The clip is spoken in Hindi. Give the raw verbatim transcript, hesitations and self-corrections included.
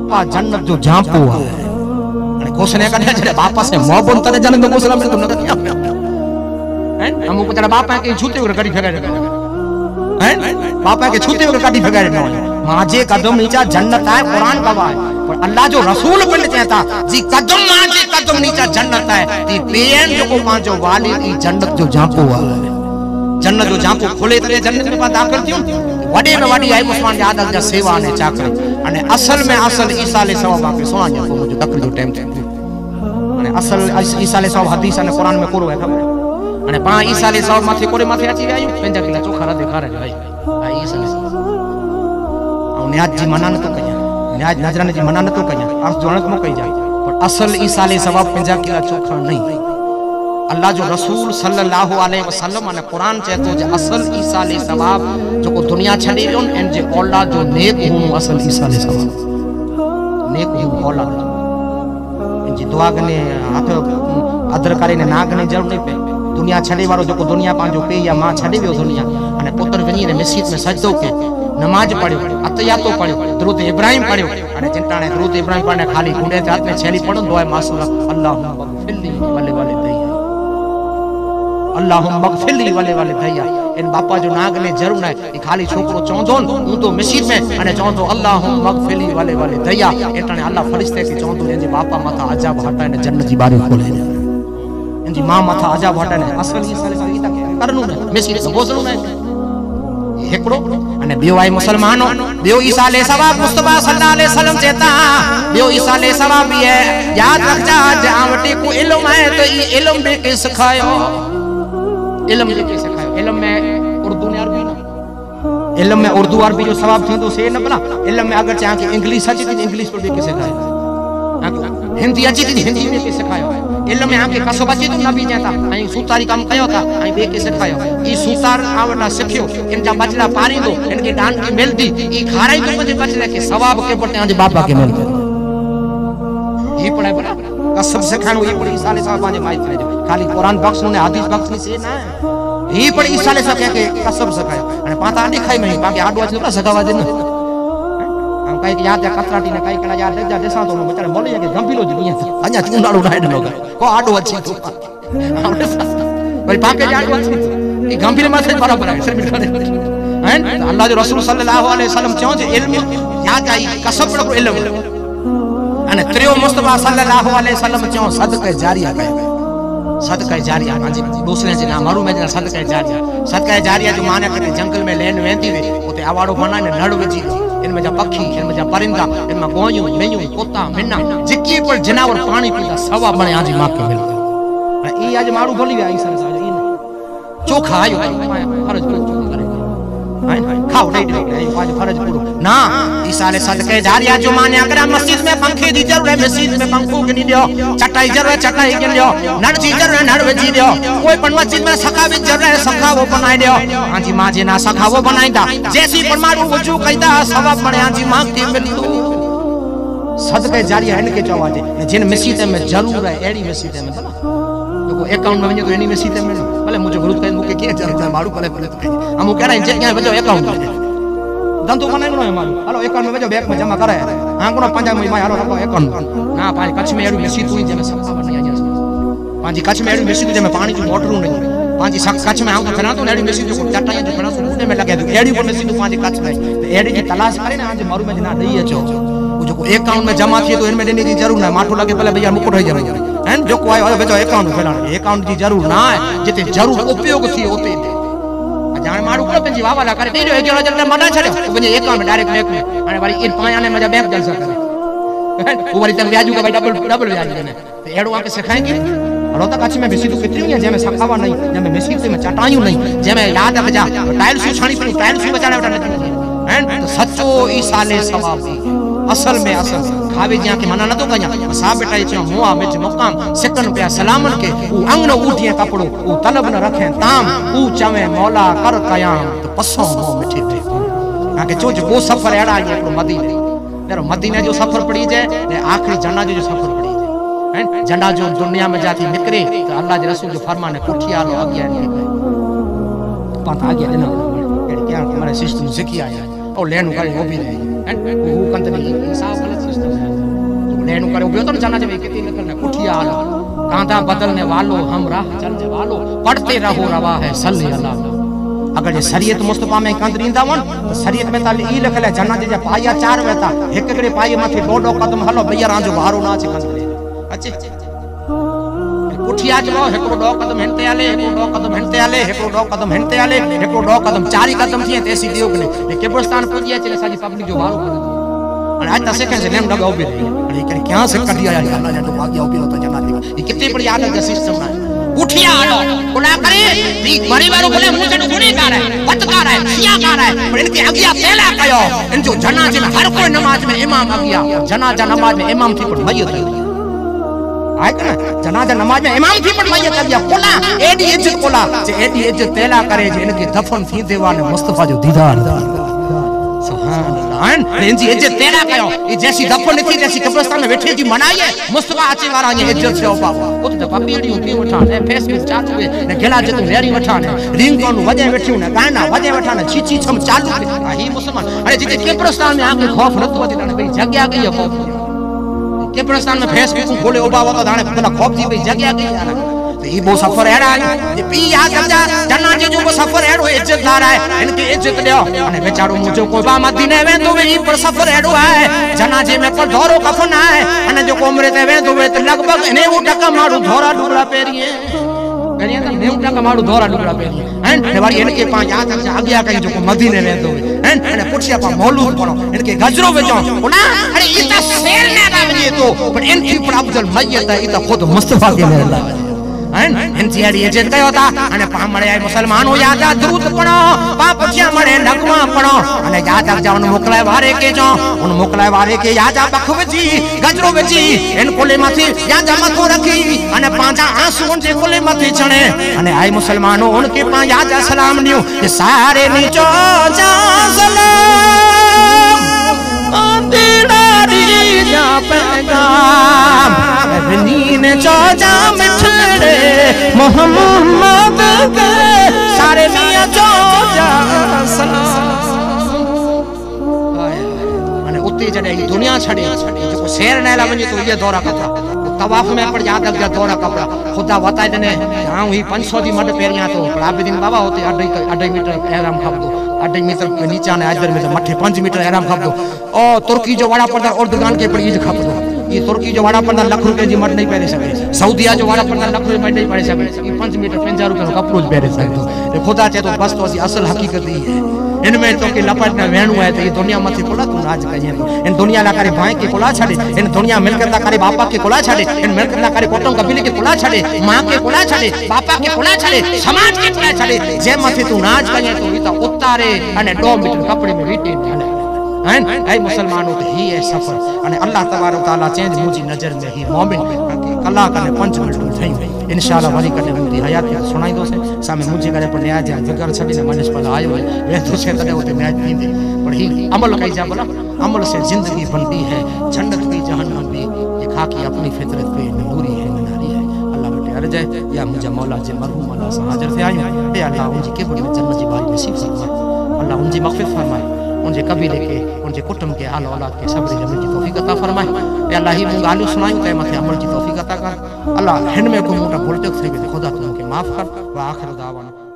बापा जन्नत जो झांपो है अने घोषणा करे जे बापा से मोहब्बत करे जन्नत में घोषणा में तुम न किया हैं हम को तेरा बापा के छूते हुए गाड़ी भगाए हैं बापा के छूते हुए गाड़ी भगाए न माजे कदम नीचा जन्नत है कुरान गवाह है पर अल्लाह जो रसूल पिन चेता जी कदम माजे कदम नीचा जन्नत है ती बेन जो को पांचो वाली ई जन्नत जो झांपो है जन्नत जो झांपो खोले तरे जन्नत में दाखिल थियूं वडे में वडी आई उस्मान यादव जा सेवा ने चाकरी अने असल में असल ईसा अलैहि सलाम के सोना जो मुझे तकरीर जो टाइम थे अने असल ईसा अलैहि सलाम हदीस ने कुरान में कोरो है खबर अने पा ईसा अलैहि सलाम माथे कोरे माथे आची आयो पंजा किला चोखा दिखा रहे भाई भाई ईसा अलैहि सलाम औ न्याज जी मना न तो कया न्याज नजराने जी मना न तो कया अर्थ जोण को कई जाए पर असल ईसा अलैहि सलाम पंजा किला चोखा नहीं अल्लाह जो रसूल सल्लल्लाहु अलैहि वसल्लम ने कुरान चेतो जे असल ईसा अलैहि सलाम जो को दुनिया छडी वियो इन जे औलाद जो नेक हूं असल ईसा अलैहि सलाम नेक हूं औलाद इन जी दुआ कने हाथ अदर करे ने नाग ने जरूर नहीं पे दुनिया छडी वारो जो को दुनिया पांजो पे या मां छडी वियो दुनिया अने पुत्र वनी ने मस्जिद में सजदो के नमाज पढ़ियो अतयातो पढ़ियो दुरूद इब्राहिम पढ़ियो अने चिंताने दुरूद इब्राहिम पढ़ने खाली गुंडे हाथ में छेली पढ़ो दुआ मासूम अल्लाह फिल्ली वाले वाले दैया अल्लाहुम्मा मगफिरली वाले वाले भैया इन बापा जो नाग ने जरूर है ये खाली छोकरो चौंदो हूं तो मस्जिद में अने चौंदो अल्लाहुम्मा मगफिरली वाले वाले भैया एटने अल्लाह फरिश्ते के चौंदो इन जे बापा माथा अजाब हटाए ने जन्नत जी बारी खोले इन जी मां माथा अजाब हटाए ने असल ई साले साले तक करनु ने मस्जिद से गोसनु ने एकड़ो अने बियो आई मुसलमानो बियो ईसा अलैहि सलाम मुस्तफा सल्लल्लाहु अलैहि वसल्लम चेता बियो ईसा अलैहि सलाम भी है याद रखजा जावटी को इल्म है तो ई इल्म भी के सिखायो इल्म जे के सिखायो इल्म में उर्दू ने अरबी ना इल्म में उर्दू अरबी जो सवाब थी तो से न बना इल्म में अगर चाहे कि इंग्लिश अची थी इंग्लिश पर भी के सिखायो हिंदी अची थी हिंदी में के सिखायो इल्म में आके कसब अची तो नबी जाता आई सुतारी काम कयो था आई बे के सिखायो ई सुतार आवटा सिखियो इनका बचला पारी दो इनके दान की मिलती ई खाराई तो मुझे बचले के सवाब के पड़ते आज बाबा के मिलते ये पढ़ाई बड़ा कसब सिखानो ये पढ़ी साले साहब पांजे माई थे खाली कुरान बख्श ने हदीस बख्श नहीं से ना ये पढ़ी साले साहब के कसब सिखायो अने पाता आडी खाई में बाकी आडो आज ना सगावा दिन हम कहे कि याद है कतराटी ने कई कला याद दे जा देसा तो बेचारे बोले के गंभीरो दुनिया अजा चुंडाड़ो डाइड लोग को आडो अच्छी तो भाई पाके आडो अच्छी ये गंभीर माथे बराबर है सिर बिठा दे हैं अल्लाह जो रसूल सल्लल्लाहु अलैहि वसल्लम चो जे इल्म याद आई कसब को इल्म अने त्रियो मुस्तफा सल्लल्लाहु अलैहि वसल्लम चो सदका जारिया कहे सदका जारिया हां दूसरे जे नाम मारू में सदका जारिया सदका जारिया जो माने के जंगल में लेन वेंदी वे ओते आवाड़ो बना ने नड़ विजी इनमें जा पक्षी इनमें जा परिंदा इनमें गोयू मेयू कुत्ता मिन्ना जिकी पर जनावर पानी पीता सवा बने आज मां के मिल ई आज मारू बोली वे आई सर ई चोखा आयो फर्ज पूरो करेगा हैं खाओ दे दे आज फर्ज पूरो ना ई साले सदके जारिया जो माने अगर मस्जिद में पंखे दी जरूर है मस्जिद में पंखो के नहीं दियो चटाई जरूर है चटाई के दियो नड़ जी जरूर है नड़ जी दियो कोई पण मस्जिद में सखा भी जरूर है सखा वो बनाई दियो हां जी मां जे ना सखा वो बनाईदा जैसी परमाणु वजू कईदा सवाब बने हां जी मां के मिलदो सदके जारिया इनके चवाजे जिन मस्जिद में जरूर है एड़ी मस्जिद में भला तो अकाउंट में वने तो एनी मस्जिद में भले मुझे गुरु कहे मुके के जरूर है मारू करे भले हम कह रहे हैं वजो अकाउंट धंधो बनाइनो है मारू हेलो अकाउंट में वजो बैंक में जमा करे हां कोना पंजा में मां हेलो रखो अकाउंट ना पांच कच्छ में एड़ी मस्जिद हुई जे में सब नहीं आ जा पांच कच्छ में एड़ी मस्जिद जे में पानी जो मोटर नहीं पांच सब कच्छ में आऊं तो खना तो एड़ी मस्जिद जो चटाई जो खना तो में लगे तो एड़ी पर मस्जिद पांच कच्छ में तो एड़ी की तलाश करे ना आज मारू में ना दई अचो जो अकाउंट में जमा थी तो इनमें देने की जरूर ना माठो लगे पहले भैया मुकुट हो जाए हैं जो कोई आयो बेचो अकाउंट फैलाने अकाउंट की जरूर ना है जिते जरूर उपयोग थी होते दे जाने मारू को पंजी वावाला करे दे जो एक जन मना छड़े पंजे अकाउंट में डायरेक्ट बैंक में अने वाली इन पायाने में बैंक जलसा करे वो वाली तन ब्याजू का भाई डबल डबल ब्याज देने तो एड़ो आके सिखाएंगे रोता कच्छ में बेसी तो कितनी है जेमे सखावा नहीं जेमे मस्जिद में चटाइयो नहीं जेमे याद रख जा टाइल्स छाणी पड़ी टाइल्स बचाने उठा नहीं हैं तो सच्चो ईसा अलैहि सलाम असल में असल खावे ज्या के मना न तो कया सा बेटा चो मुआ में मकाम सिकन पे सलामन के ऊ अंगनो उठिए कपड़ो ऊ तलब न रखे ताम ऊ चवे मौला कर कयाम तो पसो मो मिठी पे आके चोज वो सफर एड़ा ये अपनो मदीने तेरो मदीने जो सफर पड़ी जाए ने आखिरी जन्नत जो सफर पड़ी जाए हैं जन्नत जो दुनिया में जाती निकरे तो अल्लाह के रसूल जो फरमान है कुठिया लो आगे निकले पता आगे देना क्या हमारे सिस्टम सिखी आया और लेन करे वो भी नहीं वो कंतनी हिसाब गलत सिस्टम है नु करे उबियो तो जनाजे में कितनी निकलने कुठिया आलो कांधा बदलने वालो हम राह चलने वालो पढ़ते रहो रवा है सल्ली अल्लाह। अगर ये शरीयत मुस्तफा में कंद रींदा वन तो शरीयत में ताली ई लिखल है जनाजे जा पाया चार वेता एक एकड़े पाए माथे डोडो कदम हलो भैया जो बारो ना अचे कंद अच्छे कुठिया जो एकड़ो डो कदम हिनते आले एकड़ो डो कदम हिनते आले एकड़ो डो कदम हिनते आले एकड़ो डो कदम चारि कदम थिए तेसी दियो कने ये केब्रस्तान पुजी अचे साजी पब्लिक जो बारो कर और आज तसे के लेम डगा उबे अरे करे क्या से कटिया या अल्लाह ने तो भाग्य उबे तो जना ये कितने बड़ी आदत का सिस्टम है कुठिया आलो कुला करे ती बड़ी बारो बोले मुझे तो गुनेगार है बदकार है खियाकार है पर इनके अगिया पहला कयो इन जो जनाजे में हर कोई नमाज में इमाम अगिया जनाजा नमाज में इमाम थी पर मयत आए ना जनाजा नमाज में इमाम थी पर मयत अगिया कोला एडी इज्जत कोला जे एडी इज्जत तेला करे जे इनके दफन थी देवाने मुस्तफा जो दीदार सुभान अल्लाह इन जी इज्जत तेरा कयो ये जैसी दफन थी जैसी कब्रिस्तान में बैठे जी मनाइए मुस्तफा अचे वाला ये इज्जत से ओपा ओ तो पपीड़ी उठी उठा ने फेस में चाट हुए ने गेला जे तू वेरी वठा ने रिंग कोन वजे बैठी ने गाना वजे वठा ने छी छी छम चालू ही मुसलमान अरे जी कब्रिस्तान में आके खौफ न तो वदी भाई जगह गई है खौफ कब्रिस्तान में फेस में खोले ओबा वो तो दाने पता खौफ जी भाई जगह गई यार तो ये वो सफर एड़ा ये पी याद जा जनाजे जो वो सफर एड़ो इज्जतदार है इनकी इज्जत दियो अने बेचारो मुझे कोई बा मदीने में तो वे पर सफर एड़ो है जनाजे में पर धोरो कफन है अने जो कोमरे ते वे तो वे लगभग ने वो टका मारू धोरा डुबड़ा पेरिए पेरिए तो ने टका मारू धोरा डुबड़ा पेरिए हैं ने वाली इनके पा याद जा आज्ञा कहीं जो मदीने में तो हैं अने पुछिया पा मौलूद पड़ो इनके गजरो वेचो ना अरे ये तो शेर ने ना वने तो पर इनकी पर अफजल मैयत है ये तो खुद मुस्तफा के ने अल्लाह इन जियाड़ी इज्जत कयो ता अने पामड़े आए मुसलमानो याद आ दुरूद पढ़ो पाप छे मरे नगमा पढ़ो अने याद आ जावन मोकलाए वारे के जो उन मोकलाए वारे के याद आ बख वजी गजरो वजी इन कोले माथे याद आ मथो रखी अने पांजा आंसू जे कोले माथे चणे अने आए मुसलमानो उनके पा याद आ सलाम दियो ये सारे नीचो जा सलाम आंदीड़ी जा पैगाम बनीन चौजा मिठड़े मोहम्मद के सारे मियां चौजा सलाम माने उते जडे दुनिया छड़े जो शेर नेला वने तो ये दौरा कपड़ा तवाफ में पर याद लग दौरा कपड़ा खुदा बताए दने हां ही पाँच सौ दी मड पेरिया तो आबिदीन बाबा होते अढ़ाई अढ़ाई मीटर एहराम खपदो अढ़ाई मीटर के नीचे ने अजर में मठे पाँच मीटर एहराम खपदो ओ तुर्की जो वड़ा पर्दा उर्दगान के पर ईज खपदो ये तुर्की जो वड़ा पर्दा लाख रुपए जी मड नहीं पहरे सके सऊदीया जो वड़ा पर्दा लाख रुपए नहीं पहरे सके ये पाँच मीटर पंजा रुपए कपड़ो पहरे सके खुदा चे तो बस तो असल हकीकत ही है इनमें तो के लपट में वेणु है तो ये दुनिया मथे कोला तू नाज कहिए इन दुनिया ला करे भाई के कोला छड़े इन दुनिया मिलकर ला करे बापा के कोला छड़े इन मिलकर ला करे कोटम कबीले के कोला छड़े मां के कोला छड़े बापा के कोला छड़े समाज के कोला छड़े जे मथे तू नाज कहिए तो ई तो उतारे अने दो मीटर कपड़े में वीटे ढले हैं ऐ मुसलमानों तो ही है सफर अने अल्लाह तबारक तआला चेंज मुजी नजर में ही मोमिन कला कने पंच मिनट थई इंशाल्लाह वरी कने मुंदी हयात सुनाई दो से सामे मुजी करे पर न्याय जा जगर छडी ने मनिस पर आयो है वे तो से तने होते न्याय थींदे पर ही अमल कई जा बोला अमल से जिंदगी बनती है जन्नत भी जहन्नम भी ये खाकी अपनी फितरत पे नूरी है नारी है अल्लाह बेटे अर्ज है या मुझे मौला जे मरहूम अल्लाह से हाजिर थे आयो ए अल्लाह उनकी के बड़ी जन्नत की बारी नसीब फरमाए अल्लाह उनकी मगफिरत फरमाए उनके कबीले के उनके कुटुंब के आल औलाद के सब्र जमीन की तौफीक अता फरमाए या अल्लाह ही मुंग आलू सुनाई ते मथे अमल की तौफीक अता कर अल्लाह हिन में को मोटा भूल चूक थे खुदा तुमके माफ कर व आखिर दावाना